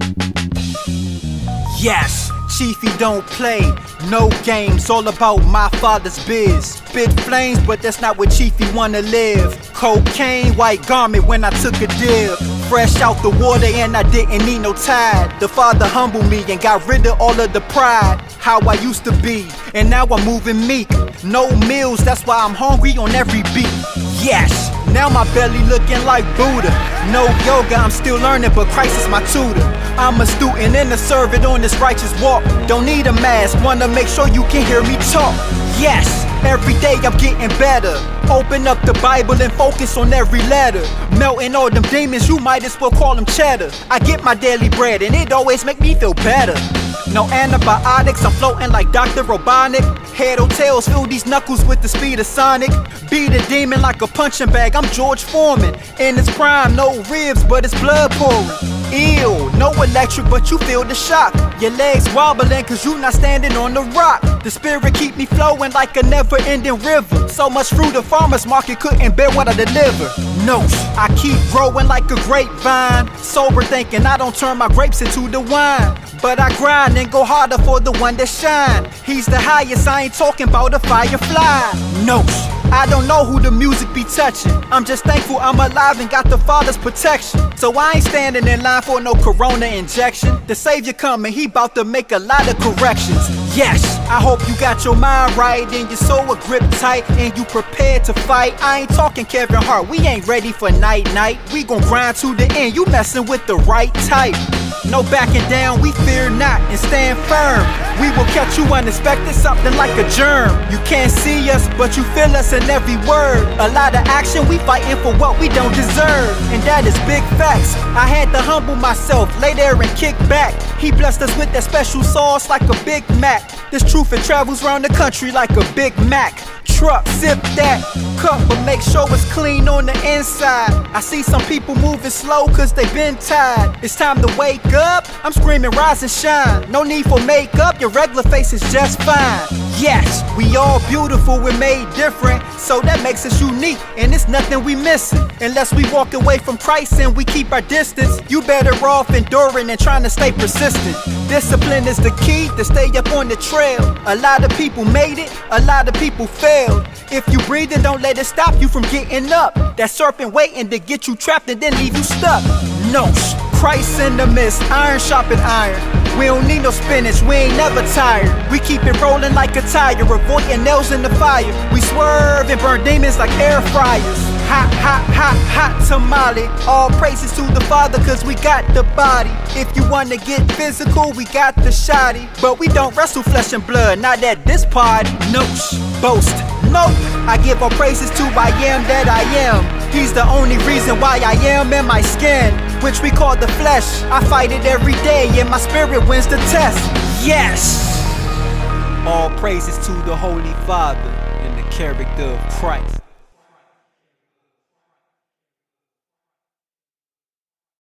Yes, Chiefy don't play, no games, all about my father's biz. Spit flames, but that's not where Chiefy wanna live. Cocaine, white garment when I took a dip. Fresh out the water and I didn't need no tide. The Father humbled me and got rid of all of the pride. How I used to be, and now I'm moving meek. No meals, that's why I'm hungry on every beat. Yes, now my belly looking like Buddha. No yoga, I'm still learning, but Christ is my tutor. I'm a student and a servant on this righteous walk. Don't need a mask, wanna make sure you can hear me talk. Yes, every day I'm getting better. Open up the Bible and focus on every letter. Melting all them demons, you might as well call them cheddar. I get my daily bread and it always make me feel better. No antibiotics, I'm floating like Dr. Robotnik. Head or tails, fill these knuckles with the speed of Sonic. Beat a demon like a punching bag, I'm George Foreman. In its prime, no ribs, but it's blood pouring. Ew, no electric, but you feel the shock. Your legs wobbling cause you not standing on the rock. The spirit keep me flowing like a never-ending river. So much fruit the farmer's market couldn't bear what I deliver. No, I keep growing like a grapevine. Sober thinking I don't turn my grapes into the wine. But I grind and go harder for the one that shine. He's the highest, I ain't talking about a firefly. No, I don't know who the music be touching. I'm just thankful I'm alive and got the Father's protection. So I ain't standing in line for no corona injection. The Savior coming, he bout to make a lot of corrections. Yes, I hope you got your mind right and your soul a grip tight and you prepared to fight. I ain't talking Kevin Hart, we ain't ready for night-night. We gon' grind to the end, you messing with the right type. No backing down, we fear not and stand firm. We will catch you unexpected, something like a germ. You can't see us, but you feel us in every word. A lot of action, we fighting for what we don't deserve. And that is big facts. I had to humble myself, lay there and kick back. He blessed us with that special sauce like a Big Mac. This truth, it travels around the country like a Big Mac. Truck, sip that cup, but make sure it's clean on the inside. I see some people moving slow cause they been tired. It's time to wake up, I'm screaming rise and shine. No need for makeup, your regular face is just fine. Yes, we all beautiful, we're made different. So that makes us unique, and it's nothing we missing. Unless we walk away from Christ and we keep our distance. You better off enduring and trying to stay persistent. Discipline is the key to stay up on the trail. A lot of people made it, a lot of people failed. If you breathing, don't let it stop you from getting up. That serpent waiting to get you trapped and then leave you stuck. No, Christ in the midst, iron sharpen iron. We don't need no spinach, we ain't never tired. We keep it rolling like a tire, avoiding nails in the fire. We swerve and burn demons like air fryers. Hot, hot, hot, hot tamale. All praises to the Father cause we got the body. If you wanna get physical, we got the shoddy. But we don't wrestle flesh and blood, not at this party. No, boast, nope. I give all praises to I am that I am. He's the only reason why I am in my skin, which we call the flesh. I fight it every day and my spirit wins the test. Yes! All praises to the Holy Father in the character of Christ.